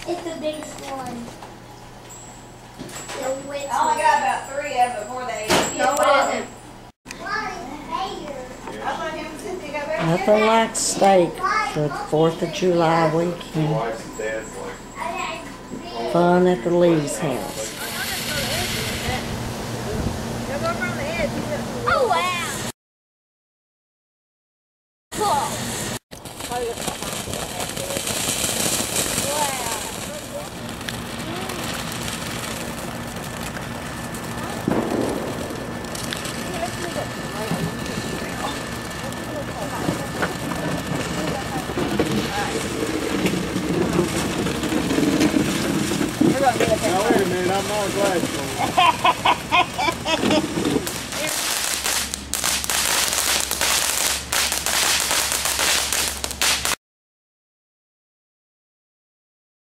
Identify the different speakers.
Speaker 1: It's the biggest one.
Speaker 2: I only got about 3 of them before they get bottom.
Speaker 3: Nothing like steak for the 4th of July weekend. Fun at the Lee's house.
Speaker 1: Oh, wow. Cool.
Speaker 4: Now wait a minute, I'm not glad for